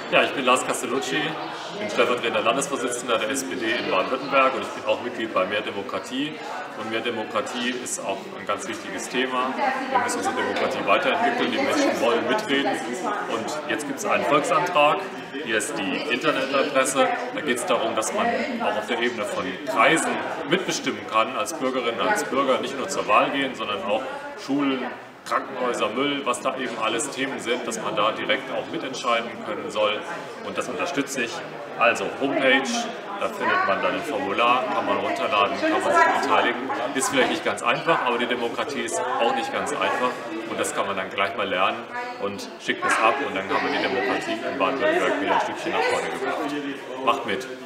Ja, ich bin Lars Castellucci, bin stellvertretender Landesvorsitzender der SPD in Baden-Württemberg und ich bin auch Mitglied bei Mehr Demokratie. Und Mehr Demokratie ist auch ein ganz wichtiges Thema. Wir müssen unsere Demokratie weiterentwickeln, die Menschen wollen mitreden. Und jetzt gibt es einen Volksantrag, hier ist die Internetadresse. Da geht es darum, dass man auch auf der Ebene von Kreisen mitbestimmen kann, als Bürgerinnen, als Bürger, nicht nur zur Wahl gehen, sondern auch Schulen, Krankenhäuser, Müll, was da eben alles Themen sind, dass man da direkt auch mitentscheiden können soll, und das unterstütze ich. Also Homepage, da findet man dann ein Formular, kann man runterladen, kann man sich beteiligen. Ist vielleicht nicht ganz einfach, aber die Demokratie ist auch nicht ganz einfach und das kann man dann gleich mal lernen und schickt es ab und dann haben wir die Demokratie in Baden-Württemberg wieder ein Stückchen nach vorne gebracht. Macht mit!